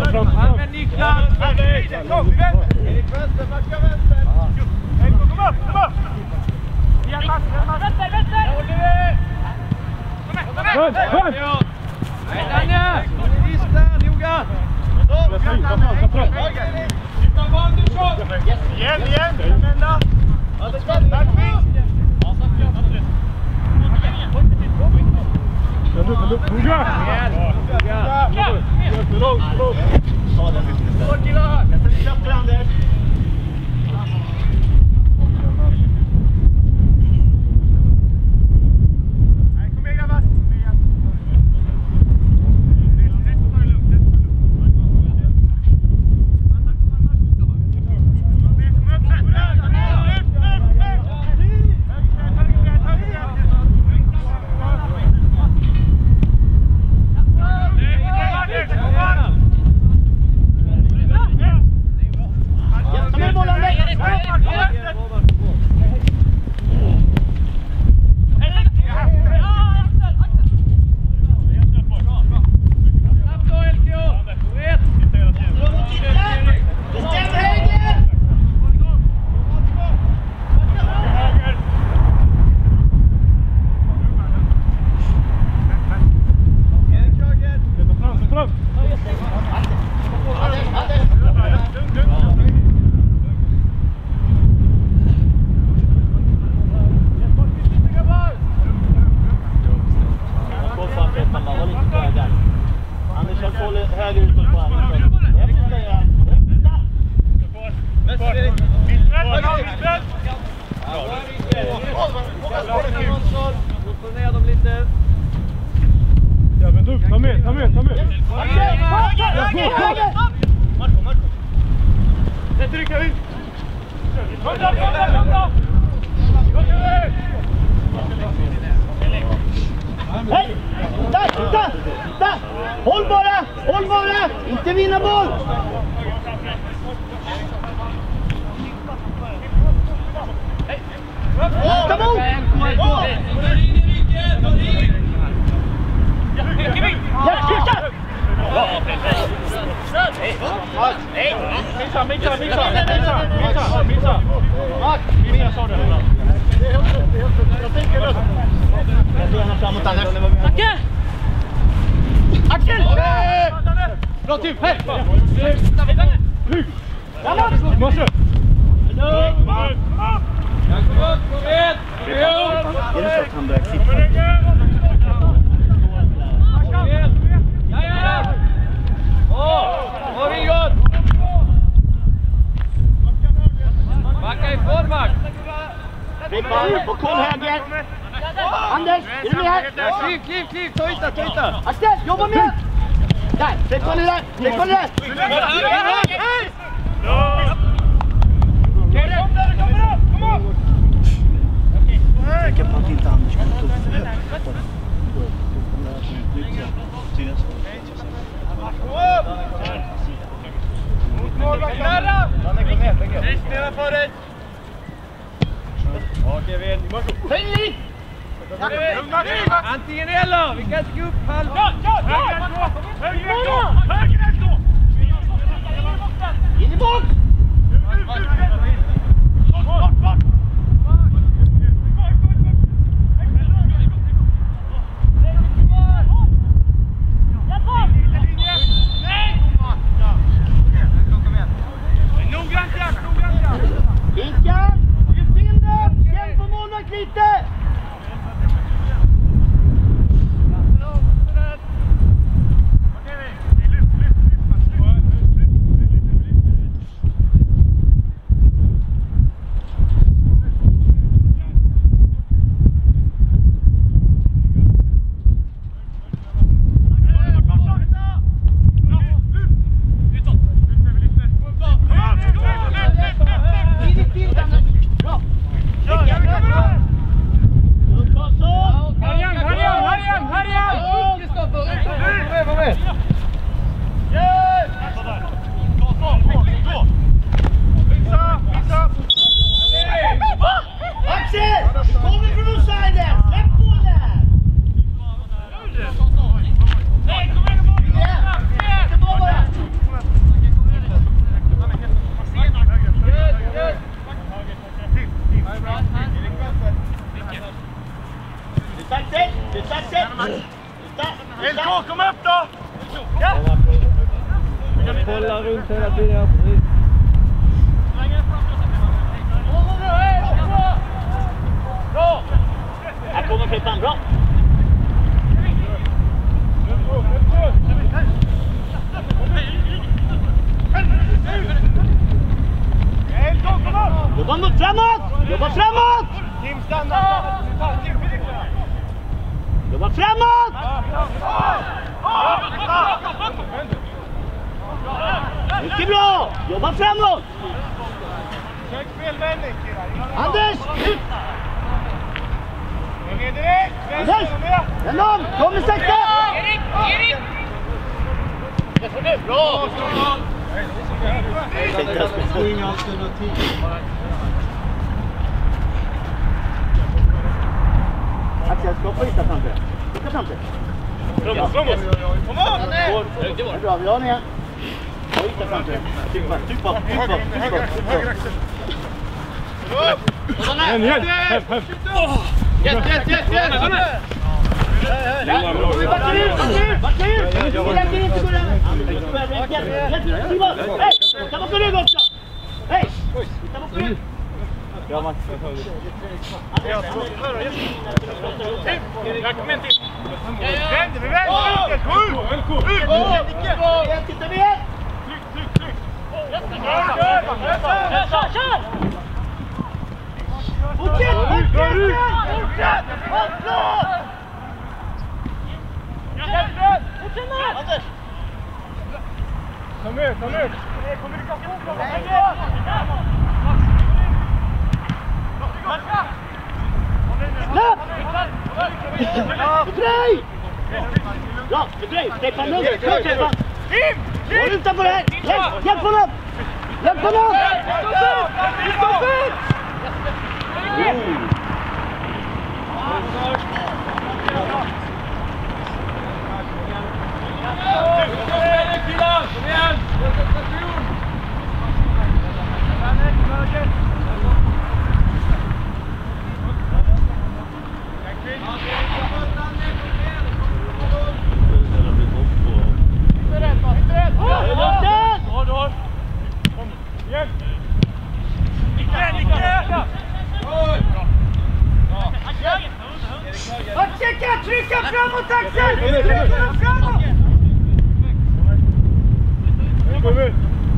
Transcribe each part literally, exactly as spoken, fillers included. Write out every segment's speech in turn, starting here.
Använd Niklas! Kom, vi vänder! Erik vänster, backa vänster! Kom upp, kom upp! Vänster, vänster! Där håller vi! Kom här, kom här! Kom här! Nej, Danne! Sist där, noga! Titta på Andersson! Igen, igen! Vända! Anders, vända! Noga! Hårt i lag! Köpte Anders! Håll bara! Håll bara! Inte vinna boll! Kom on! Ja, skjuta! Nej! Missa, missa, missa! Missa, missa! Missa, sa du. Jag tänker det. Jag ser honom framåt Anders. Acke! Axel! Bra typ, här! Framåt! Måste! Kom upp, kom igen! Är det så att han börjar klippa? Ja, ja! Åh! Åh, Vigard! Backa ifrån, Max! Klippa på koll höger! Anders, är du med här? Kliv, kliv, kliv! Ta yta, ta yta! Axel, jobba med! Där, släpp på nu där! Släpp på nu där! Jag tänker på att inte Anders kan ta upp det. Snälla för dig! Okej, Kevin. Höj! Antingen eller! Vi kan inte gå upp halv... Ja, ja, ja! Höger ett då! In i box! Noggrant jakt, noggrant jakt! Kika! Lyft in den! Känn på målvakt lite! Okej, Kolla runt hela tiden, ja, precis. Bra! Här kommer Klippan, bra! Jobba mot framåt! Jobba framåt! Jobba framåt! Mycket bra! Jobba framåt! Anders! Ut! Anders! Den om! Kom med sakta! Erik! Erik! Bra! Inga alternativ. Axel, stoppa lite framför. Lite framför. Framåt, framåt! Kom on! Det är bra, vi har den igen. Lite framför. Tryck bara, tryck bara, tryck bara, tryck bara. En, hjälp! Hem, hem! Jätt, jätt, jätt, jätt! Backa ut, backa ut, backa ut! Vi lägger inte gå där. Simon, hej! Ta bort rygg också! Hej! Ta bort rygg! Ja, Max. Jag kommer inte in. Vänd, vi vänder! Sju! Ut! Titta ner! Tryck, tryck, tryck! Kör, Kör, kör! Fortsätt, fortsätt! Fortsätt! Fortsätt! Anders! Ta med, ta med! Kommunikation! Släpp! Fördröj! Bra, fördröj! Stefan Lund! Kom Stefan! Gå utanför här! Hjälp! Hjälp honom! Hjälp honom! Stopp ut! Axel, trycka framåt Axel! Trycka framåt! Kom ut!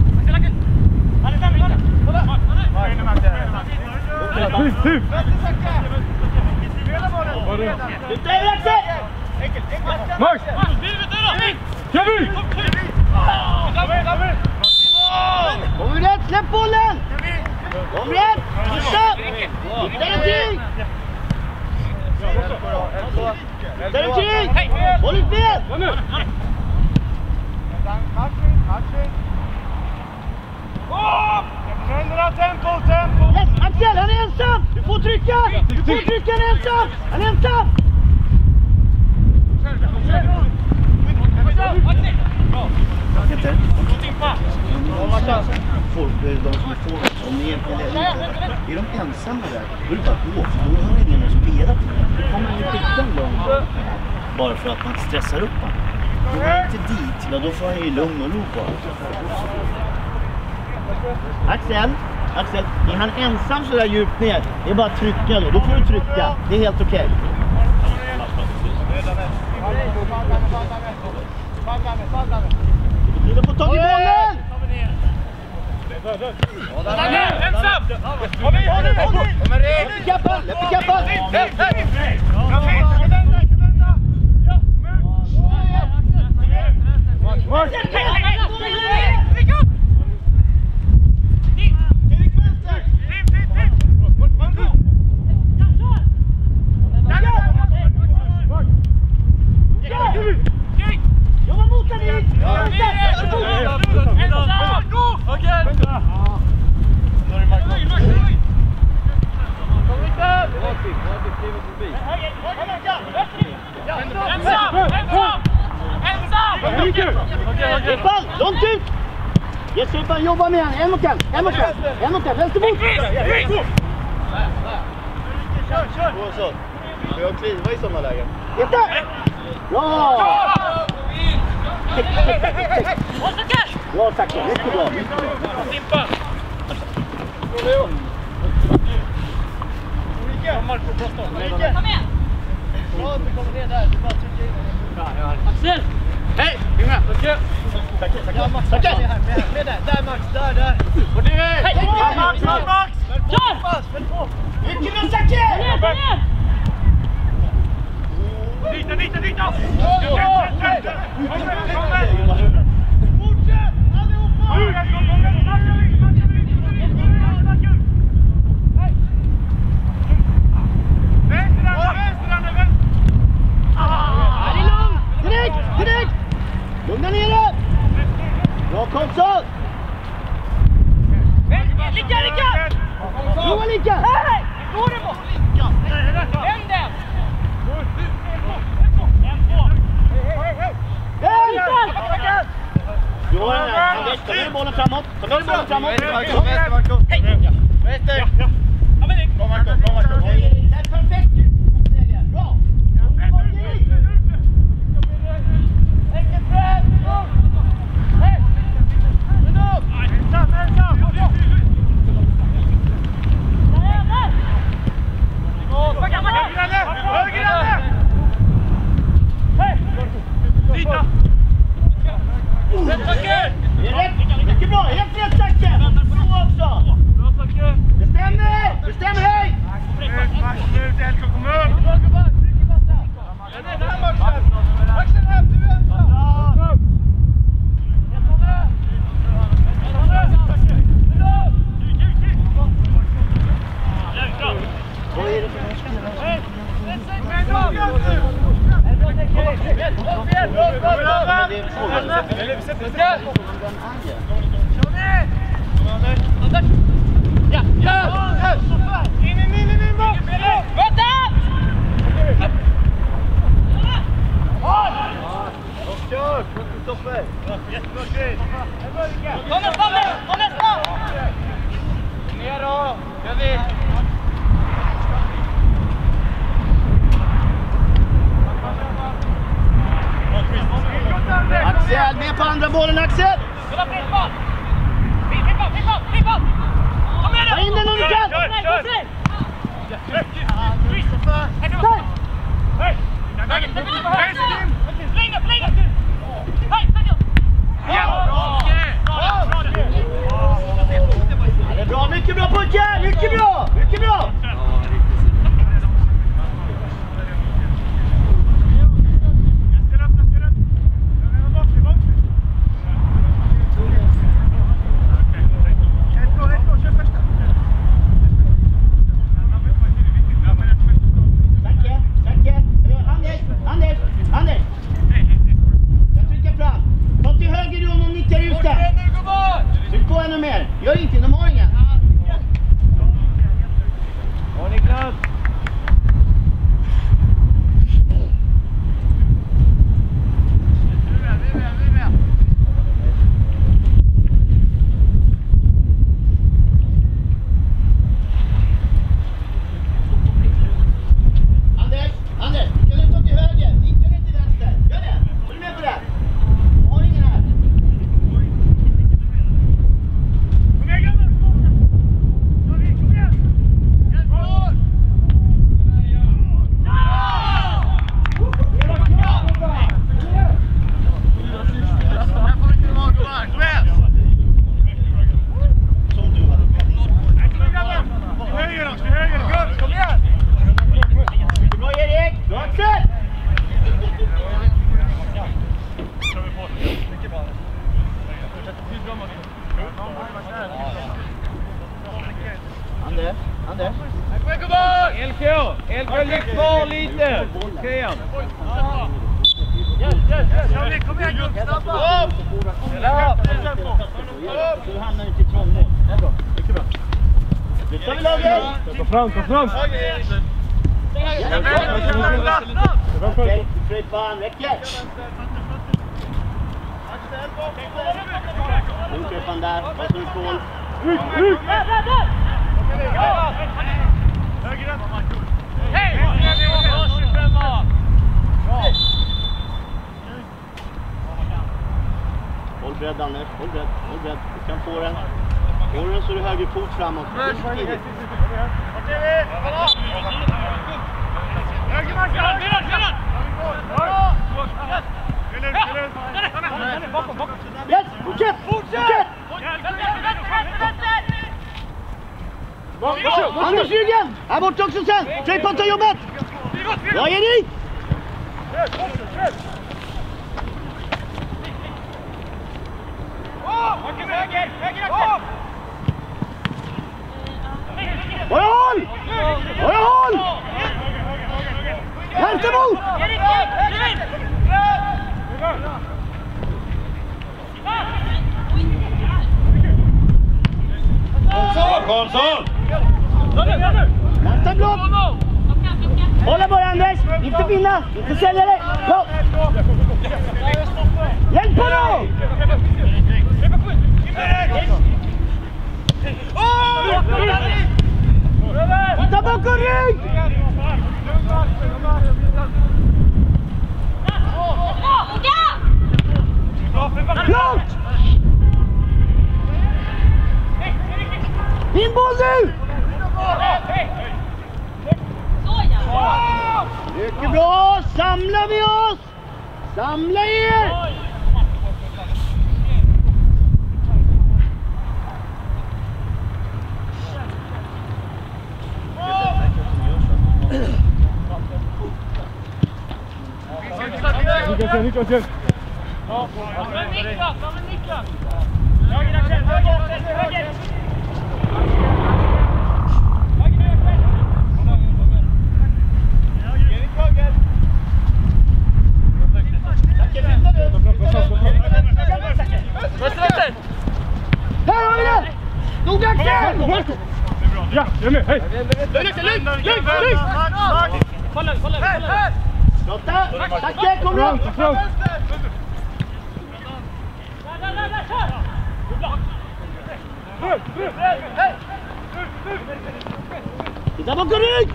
Typ, typ! Ut där Axel! Max! Kevin! Kom igen, släpp bollen! Kom igen! Titta! Titta någonting! Titta någonting! Håll ut med! Tempo, tempo! Yes, Axel, han är ensam! Du får trycka! Du får trycka, han är ensam! Han är ensam! Folk, de som får, om ni egentligen är, är de ensamma där, då är det bara att gå, för då har ingen att spela till. Då kommer man ju skicka en lång bara för att man stressar upp honom. Går man inte dit, ja, då får han ju lugn och ro bara. Axel, Axel, är han ensam så där djupt ner? Det är bara att trycka då, då får du trycka. Det är helt okej. Du får tag i bollen! Ensam! Kom in, kom in, kom in! Läpp i kappan, läpp i kappan! Jobba mot den dit! Stefan, långt ut! Ge Stefan, jobba med han. En mot en, en mot en, en mot en, vänster mot! Kör, kör! Så. Får jag kliva i sådana lägen? Jätte! Bra! Bra Zacke, mycket bra. Simpa! Marco, prosto. Kom igen! Ja, du kommer ner där. Du bara trycker in. Axel! Hej! Häng med! Zacke! Zacke, Zacke. Zacke! Med där, där Max, där, där. Och det är... Hej! Max, Max, Max! Kör! Fäll på! Mycket bra Zacke! Kom igen! Dita, dita, dita! Fortsätt! Allihopa! Direkt! Direkt! Lugna ner dig! Bra Karlsson! Lika, lika! Prova lika! Hej! Går det bort? Vänd den! Vänd! Du har den här. Anders, ta ner bollen framåt. Ta ner bollen framåt. Vänster, Marco! Vänster! Bra Marco, bra Marco! Det är perfekt! Bra! Enkelt fram! Hej! Ensam, ensam! Höger Anne! Hej! Dita! Rätt Zacke! Det är rätt! Mycket bra! Helt rätt Zacke! Bra också! Bra Zacke! Det stämmer! Det stämmer, hej! Max, nu till Elko, kom upp! Den är där Maxen! Maxen här, du är ensam! Vad är det för In, in, in, in, in, bak! Vänta! Kör! Stopper! Jättebra grej! Kom nästa! Kom nästa! Ner då! Gör vi! Axel, med på andra bollen Axel! Kolla frittboll! Frittboll, frittboll, frittboll! Kom igen nu! Ta in den om du kan! Kör, kör! Hej! Längre, längre! Hej, längre! Det är bra, mycket bra pojkar! Mycket bra! Mycket bra! Zacke, Zacke! Anders, Anders, Anders! Jag trycker fram. Ta till höger om någon nickar ut där. Tryck på ännu mer. Gör inte inom åringen. Ja, Niklas! Anders, Anders, kan du ta till höger? Nickar inte till vänster. Gör det. Är du med på det? Jag har ingen här. Kom igen grabbar! Kom igen, kom igen! Hjälp oss! Här får inte vara gubbar, kom igen! Som du hade. Kom igen grabbar! Till höger då, till höger! Gubbs, kom igen! Bra Erik! Bra Axel! Anders, Anders. Kom igen gubbar! L K! L K, ligg kvar lite! Okej igen. Kom igen, kom igen gubbs, snabba! Upp! Ja. Du hamnar inte i trångmål. Det är bra. Mycket bra. Nu tar vi laget! Kom fram, kom fram! Okej, Fred fan, räcker! Nu köper han där, vad som är skål. Hej! Boll beredd Anders, håll beredd, håll beredd. Du kan få den. Får den så är du höger fot framåt. Tidigt. Yes, fortsätt! Fortsätt! Anders ryggen! Här bort också sen! Frejpan tar jobbet! Bra Jenny! Håll håll! Håll håll! Vänster mot! Karlsson! Vänster blott! Hålla bara Anders! Inte vinna! Inte sälja dig! Gå! Hjälp på då! Titta bakom rygg! Klart! In boll nu! Mycket bra! Samlar vi oss! Samla er! Niklas, Niklas, Niklas. Ja, men Niklas, ja men Niklas. Höger, höger, höger, höger. Här har vi det! Nog axel! Ja, jag är med, hej! Lugn, lugn, lugn, lugn! Kolla, kolla, kolla! Lotta, Zacke, kom då! Titta bakom rygg!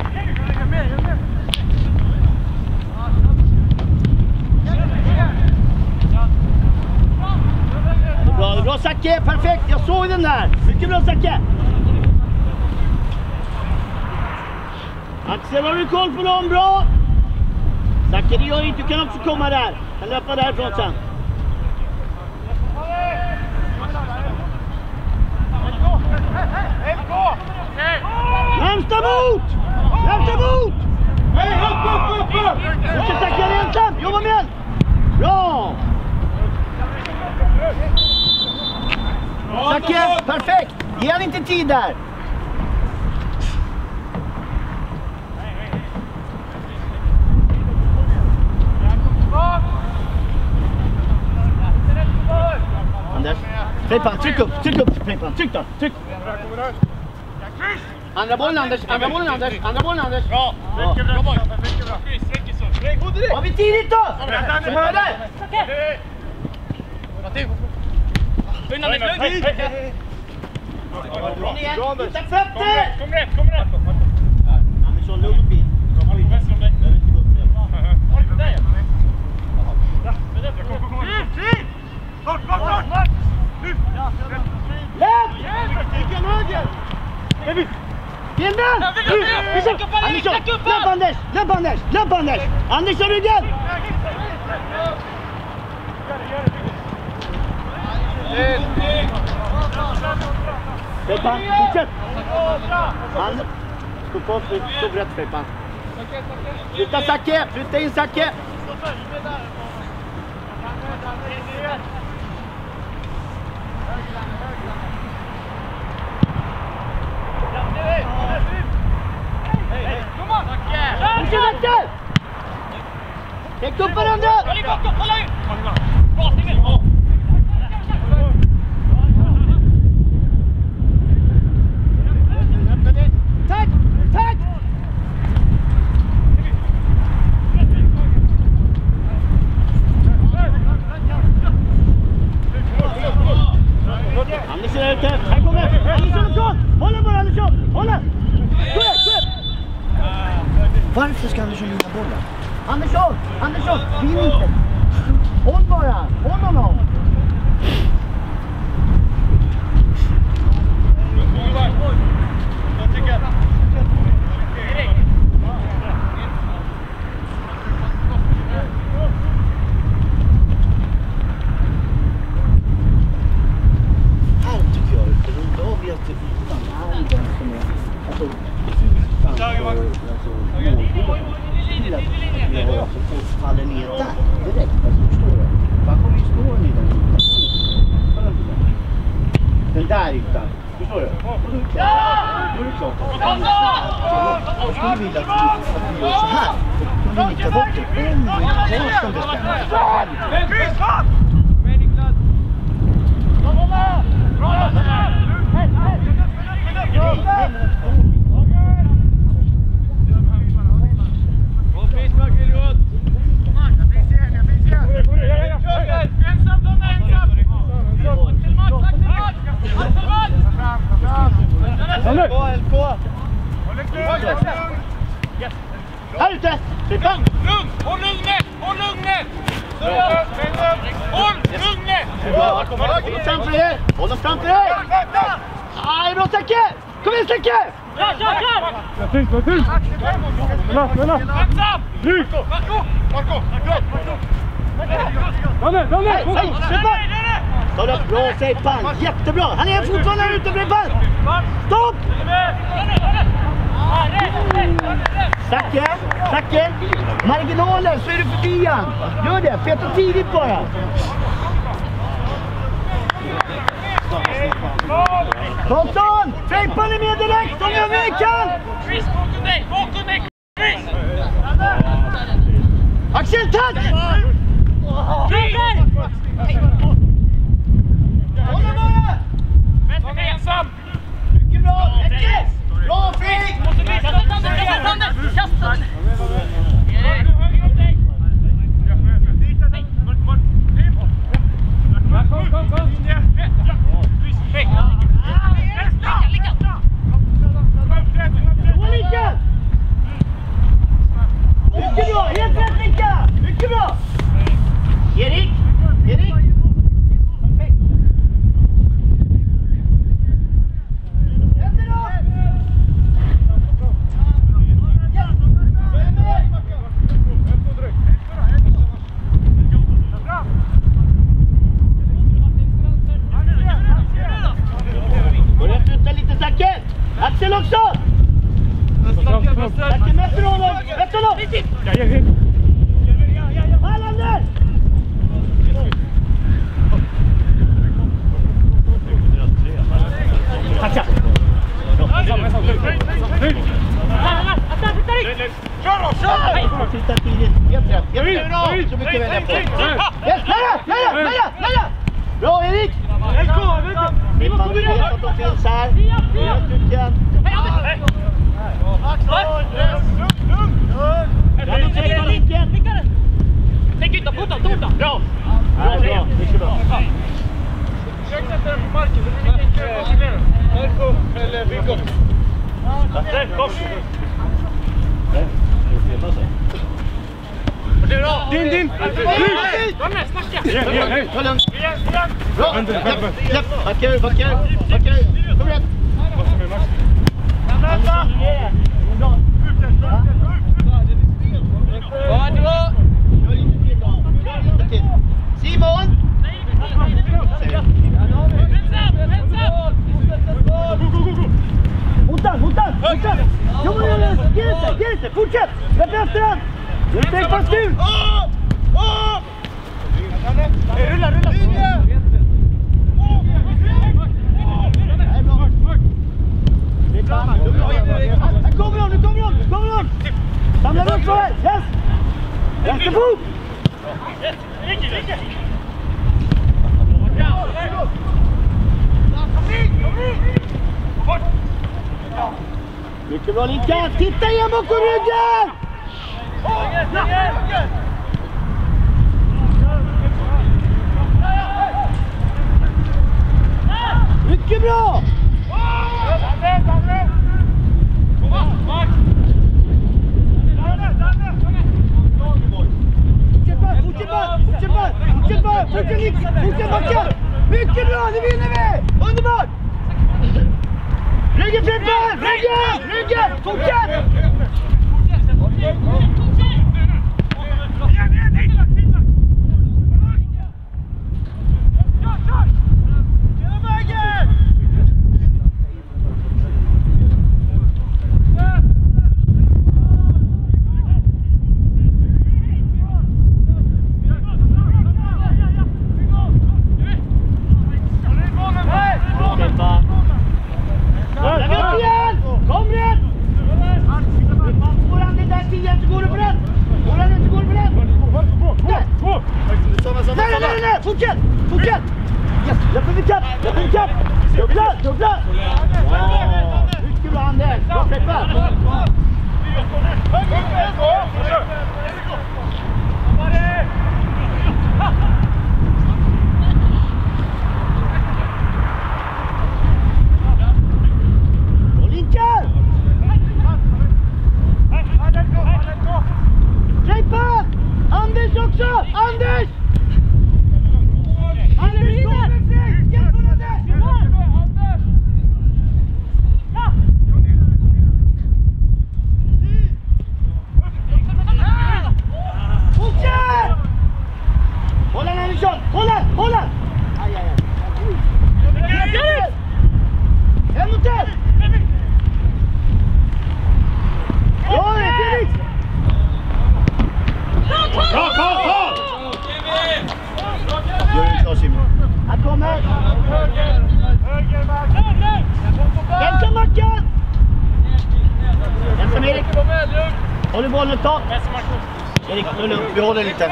Bra, bra Zacke, perfekt, jag såg den där! Mycket bra Zacke! Axel, har du koll på dem? Bra! Zacke, det gör inte, du kan också komma där. Kan löpa därifrån sen. Närmsta mot! Närmsta mot! Fortsätt Zacke, han är ensam! Jobba med den! Bra! Zacke, perfekt! Ge han inte tid där! Anders, Frejpan, tryck upp, tryck upp Frejpan, tryck då, tryck! Andra bollen Anders, andra bollen Anders, andra bollen Anders! Bra, mycket bra boll! Mycket bra! Var vi tidigt då? Som hör där! Lugn Anders, lugn! Kom igen, hitta fötter! Kom rätt, kom rätt! Andersson, lugn och fin. Behöver inte gå upp nu. Läpp! Vilken höger! Fienden! Andersson, läpp Anders! Läpp Anders! Läpp Anders! Andersson ryggen! Frejpan, fortsätt! Han... Stå på, stå rätt Frejpan. Flytta Zacke! Flytta in Zacke! Fortsätt Zacke! Täck upp varandra! Håll i bakom, hålla ut! Bra, stäng ut! Tack! Tack! Andersson är ute. Här kommer Andersson och Karl. Håll den bara Andersson. Håll den. Gå där, gå där. Varför ska Andersson vinna bollen? Andersson! Andersson! Vinn inte! Håll bara! Håll honom! där ytan. Förstår du? Och då är det klart. Då är det klart. Jag skulle vilja att vi gör så här. Då kan vi nicka bort det. Om vi inte har som bestämmer. Här ute! Lugn! Håll lugnet! Håll lugnet! Håll lugnet! Håll dem framför er! Håll dem framför er! Aj, bra Zacke! Kom igen Zacke! Kör, kör, kör! Vad fint, vad fint! Spela, spela! Ensam! Ryk! Marco! Marco! Danne, Danne! Hej, hej, Stefan! Ta det bra, Seipan! Jättebra! Han är fortfarande här ute, Seipan! Stopp! Zacke, Zacke! Marginalen så är du förbi han! Gör det, feta tidigt bara! Karlsson! Seipan är med direkt! Om jag med kan! Chris, bakom dig! Bakom dig! Chris! Axel, tack! Chris! Hålla bara! Vänster ensam! Mycket bra! Räcker! Bra, Fredrik! Kasta Anders! Kasta Anders! Kasta Anders! Kom, kom, kom! Lika! Mycket bra! Helt rätt, Lika! Mycket bra! Erik! Erik! Perfekt! Händer då! Ja! Börja flytta lite, Zacke! Axel också! Zacke, möter honom! Möter honom! Ja, ja, ja. Hallander! Tacka! Kör då! Kör! Titta tidigt. Helt rätt. Helt rätt. Så mycket välja på. Yes, nära! Nära! Nära! Nära! Bra, Erik! Stefan, du vet att de finns här. Jag tycker... Jag vill säga linken. Tänk inte, fota, fota! Bra! Ja, bra. Mycket bra. Försök sätta den på marken så du inte Marco eller Viggo? Där, kom! Din, din! Danne, snacka! Ja, ja, hej! Ta lugnt. Igen, igen! Bra! Släpp, släpp! Backar, backar, backar! Kom rätt! Vänta! Ja, det var... Gör lite till då. Gör lite till. Simon! Hotan, hotan, hotan! Kom igen, ge inte, ge inte, fortsätt! Släpp efter den! Du steg fast ut! Rulla, rulla! Här kommer de, nu kommer de, nu kommer de! Samla upp för er, yes! Vänsterfot! Mycket bra, Lika! Titta igen bakom ryggen! Mycket bra! Fortsätt bara, fortsätt bara, fortsätt bara, fortsätt bara, fortsätt, fortsätt backa! Mycket bra, nu vinner vi! Underbart! Ryggen Frippen! Ryggen! Ryggen! Fortsätt! Släpp in kapp! Släpp in kapp! Dubbla! Dubbla! Ja! Mycket bra Anders! Bra träffat! Linka! Släppa! Anders också! Anders! Anders kommer fri! Hjälp honom där! Fortsätt! Håll han Andersson! Håll han! Håll han! Aj, aj, aj. En mot en! Ja, det är Felix! Bra, Karl, Karl! Gör en klar Simon. Han kommer! Ensam Mackan! Ensam Erik! Håller bollen ett tag! Erik, nu är det lugnt. Vi håller lite.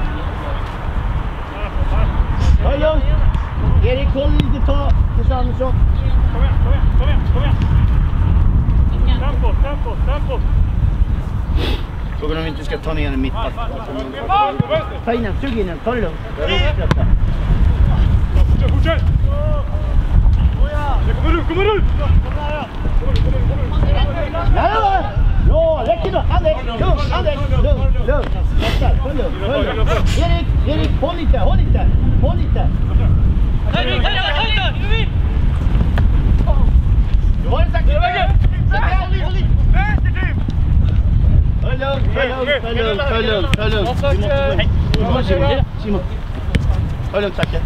Höj lugnt! Erik, håll lite tag tills Andersson. Kom igen, kom igen, kom igen, kom igen. Tempo, tempo, tempo. Frågan om vi inte ska ta ner en mittback. Ta in den, sug in den, ta det lugnt. Fortsätt, fortsätt! Det kommer ut, kommer ut! Ja, ja, räcker då! Anders, lugn, Anders, lugn, lugn. Nästa, följ lugn, följ lugn. Erik, Erik, håll lite, håll lite, håll lite. Var det sagt? Följ lugnt, följ lugnt, följ lugnt, följ lugnt, följ lugnt. Simon, Simon. Följ lugnt, Zacke.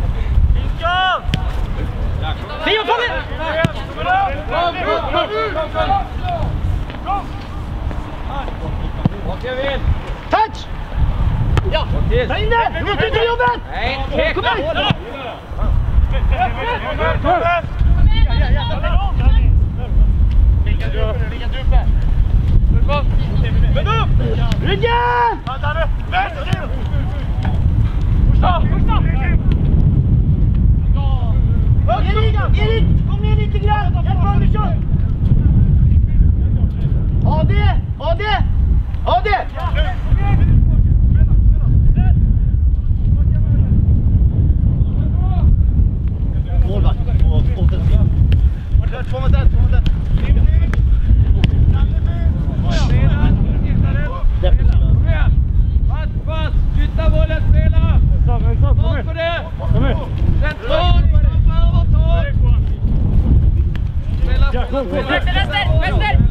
Simon, kom igen! Touch! Ja, ta in den! Du måste inte jobbet! Nej, kom igen! Ryggen! Erik, Erik, kom ner lite grann! Hjälp Andersson! A D, A D, A D! Målvakt och offensiv. Två mot ett, två mot ett. Pass, pass! Flytta bollen, spela! Bort på det! Central! Övertag! Spela! Vänster, vänster, vänster!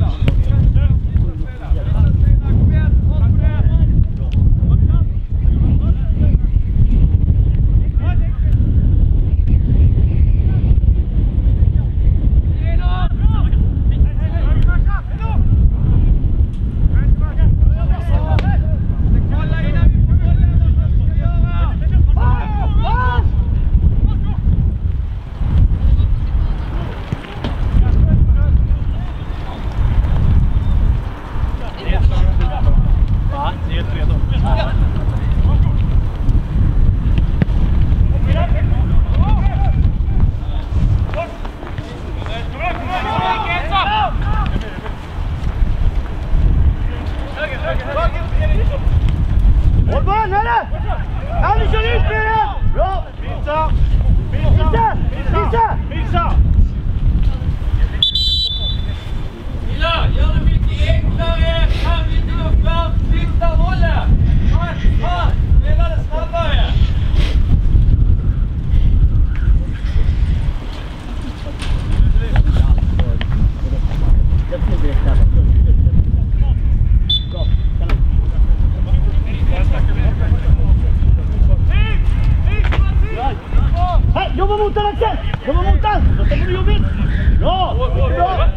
Håll bollen, hörru! Andersson ut med den! Bra! Visa! Visa! Visa! Visa! Gilla, gör det mycket enklare! Kan vi inte gå fram? Flytta bollen! Pass, pass! Spela det snabbare! Hej, jobba mot den Axel! Jobba mot den! Då stänger du jobbigt! Bra! Bra!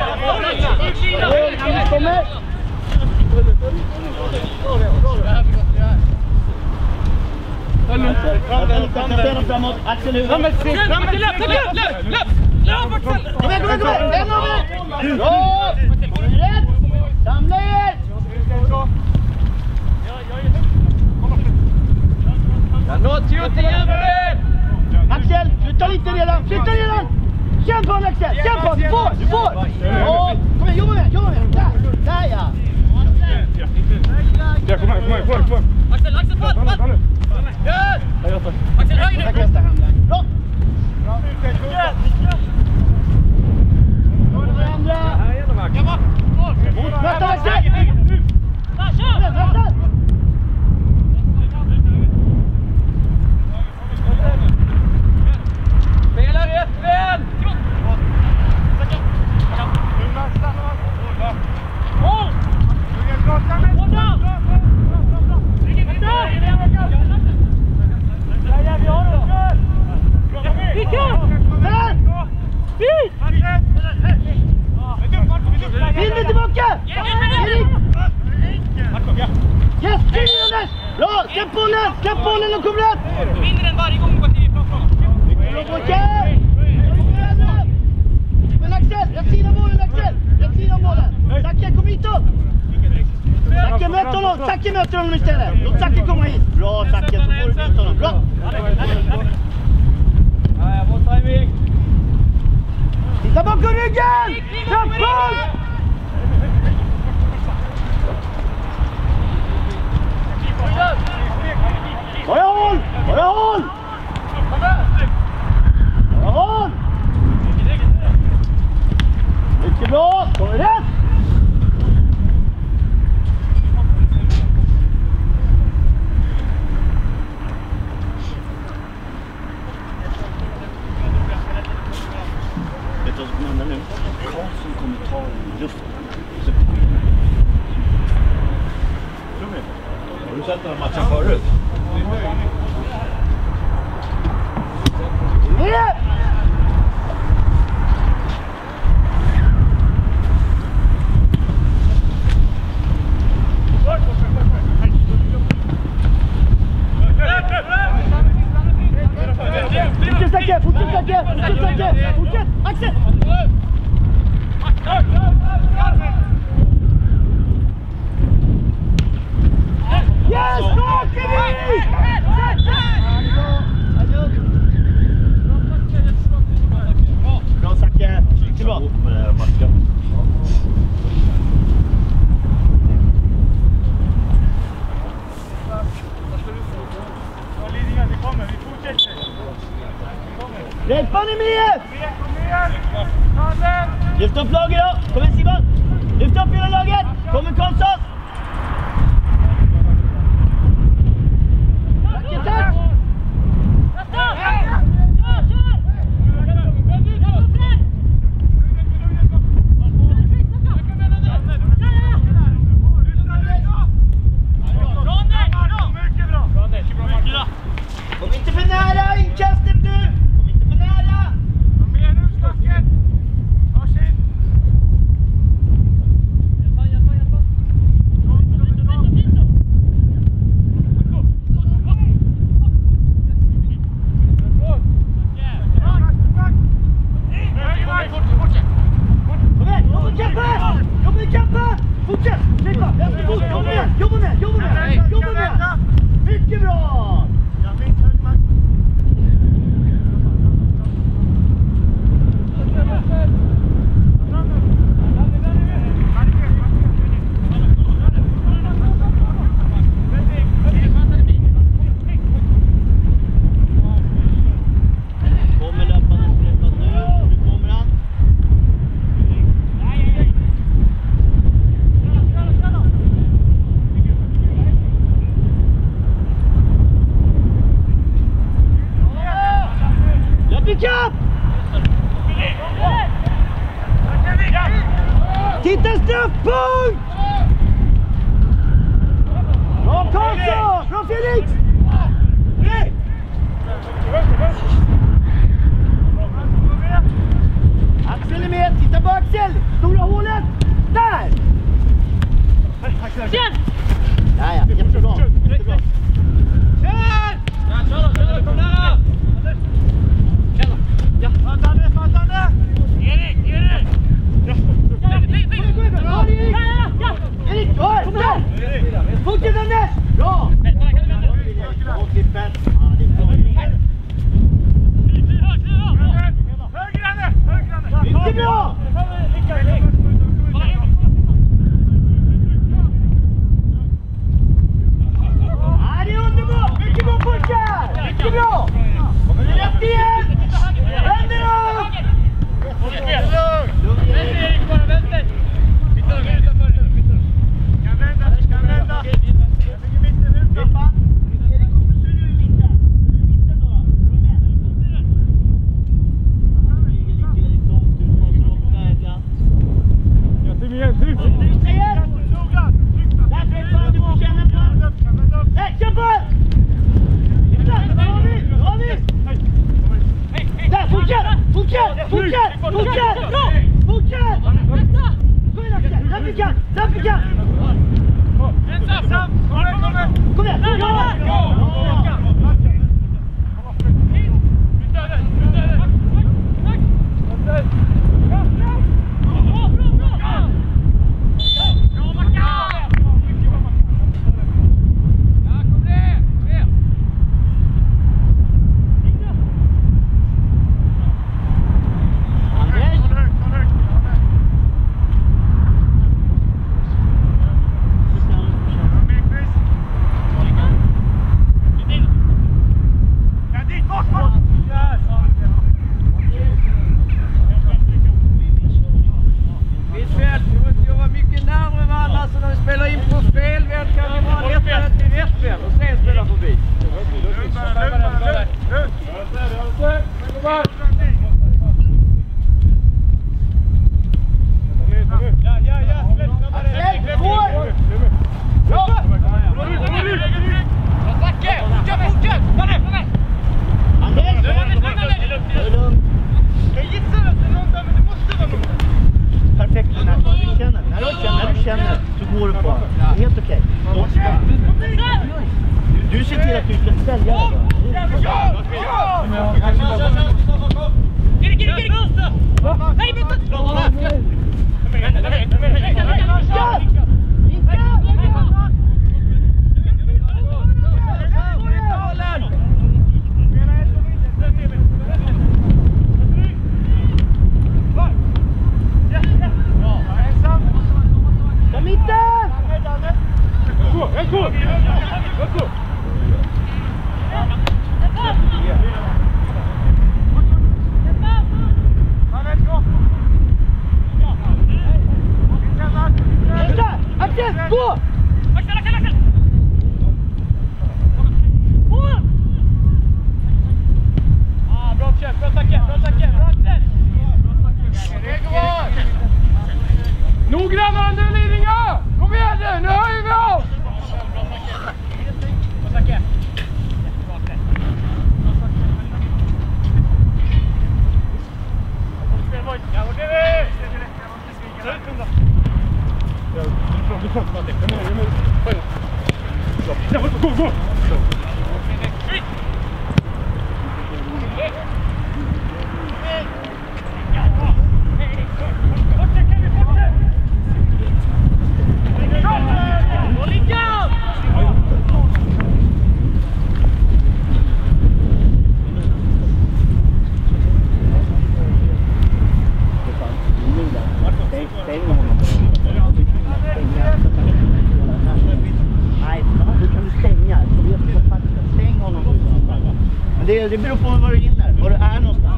Anders kommer! Koncentrera framåt, Axel huvud! Löp, löp, löp, löp! Löp! Kom igen, kom igen, kom igen! En av er! Bra! Rätt! Samla er! Jag når till ut i huvudet! Axel, flytta lite redan, flytta redan! Känn på honom Axel, känn på honom, du får, du får! Ja, kom igen, jobba med, jobba med, där, där ja! Ja, kom här, kom här, kom här, kom här. Axel, Axel, fatt, fatt! Axel, höger nu! Bra! Varandra! Möta Axel! Möta! Spela rätt vän! Mål! Vinner tillbaka! Erik! Yes, kring Anders! Bra, släpp bollen, släpp bollen och kom rätt! Vinner den varje gång på tio procent. Okej! Men Axel, rätt sida bollen Axel! Rätt sida bollen! Zacke, kom hit då! Zacke, möt honom! Zacke möter honom istället! Låt Zacke komma hit! Bra Zacke, så får du möta honom. Bra! Nej, bra timing. Titta bakom ryggen! Trappor! Bara håll! Bara håll! Bara håll! Mycket bra! Kommer rätt! Vet du vad som kommer hända nu? Karlsson kommer ta i luften. Har du sett den här matchen förut? Ner! Fortsätt Zacke, fortsätt Zacke, fortsätt Zacke, fortsätt! Axel! Yes, bra Kevin! Bra Zacke, mycket bra. Repan är med! Lyft upp laget då! Kom igen Simon! Lyft upp hela laget! Kommer Karlsson! Tack, tack! Kom inte för nära inkastet nu! Kom inte för nära! Kom igen nu, snacket! Varsin! Hjälpa, hjälpa, hjälpa! Kom igen, jobba med Kappa! Jobba med Kappa! Fortsätt! Släppa! Vänsterfot! Jobba med! Jobba med! Jobba med! Jobba med! Mycket bra! Kommer löparna släppas nu. Nu kommer han. Löp i kapp! Titta straffpunkt! Bra Karlsson! Bra Felix! Axel är med, titta på Axel! Stora hålet! Där! Känn! Ja, ja, jättebra. Jättebra. Kör! Ja, kör då, kör då, kom nära! Känn då. Ja. Fattande, fattande! Erik, Erik! Ja. Bra Erik! Erik, kom där! Fortsätt Anders! Bra! Vänta, kan du vända? Och Klippen. Ja, det är bra. Fortsätt! Fortsätt! Fortsätt! Fortsätt! Kom igen Axel! Rapika! Rapika! Kom igen! Ja! Du ser till att du ska sälja Noggrannare nu Lidingö! Kom igen nu, nu höjer vi oss! Gå, gå! Det, det beror på var du hinner, var du är någonstans.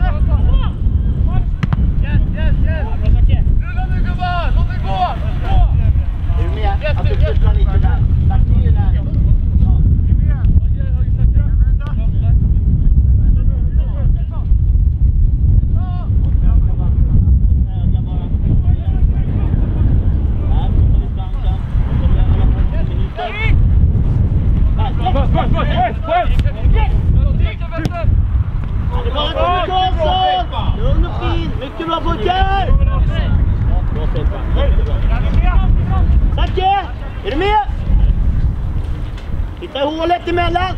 Yes, yes, yes! Rulla nu gubbar, låt det gå! Är du med? Att du flyttar lite där. Tack till där. Lugn och fin, mycket bra pojkar! Zacke, är du med? Hitta hålet emellan!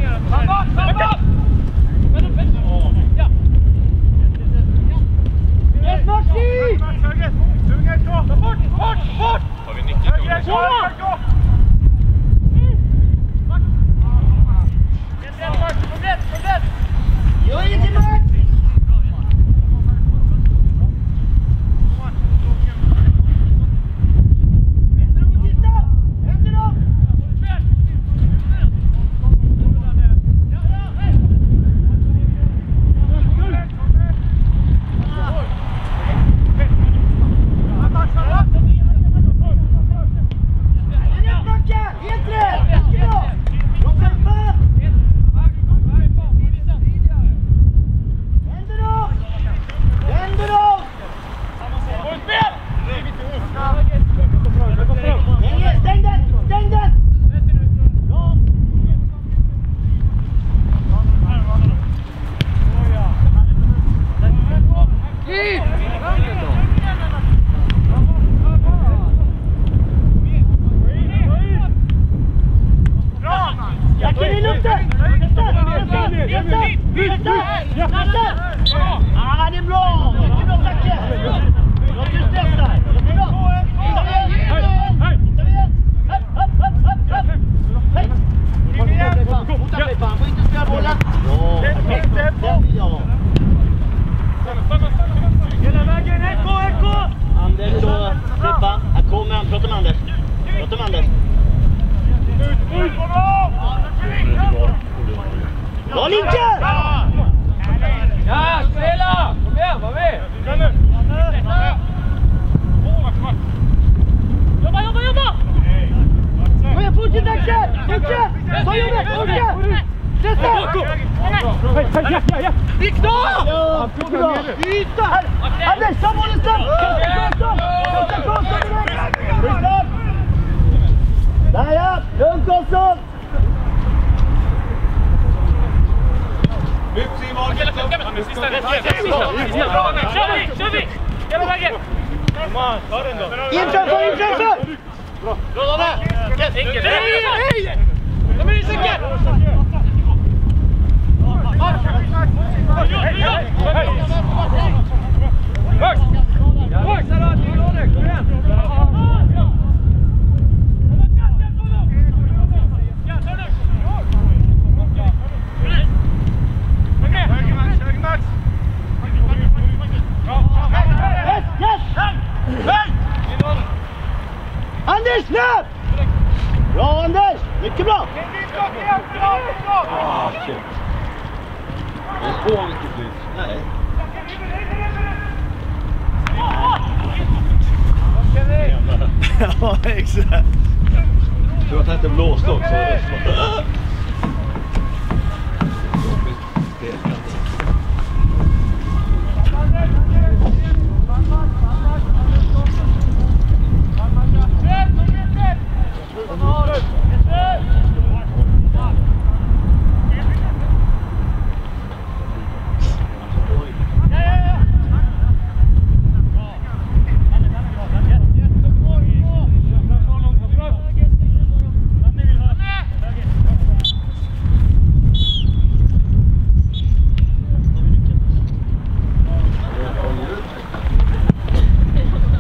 Yes, Maxi! Bort, bort, bort! Har vi nicket? Gör inte Max! Händer dem och titta! Händer dem! bra! Mycket bra! Yta! Anders, ta bollen snabbt! Karlsson! Karlsson direkt! Skjutstart! Där ja! Lugnt Karlsson! Ut Simon! Kör vi! Kör vi! Hela vägen! Ta den då! Inframför, inframför! Bra! Bra där! Enkelt! Hej! Hej! Kom in i cykeln! Max! Max! Max! Kom igen! Anders, släpp! Bra Anders! Mycket bra! Ah, shit. Det är på vilket blir. Nej. Ja, exakt. Du har inte blåst också.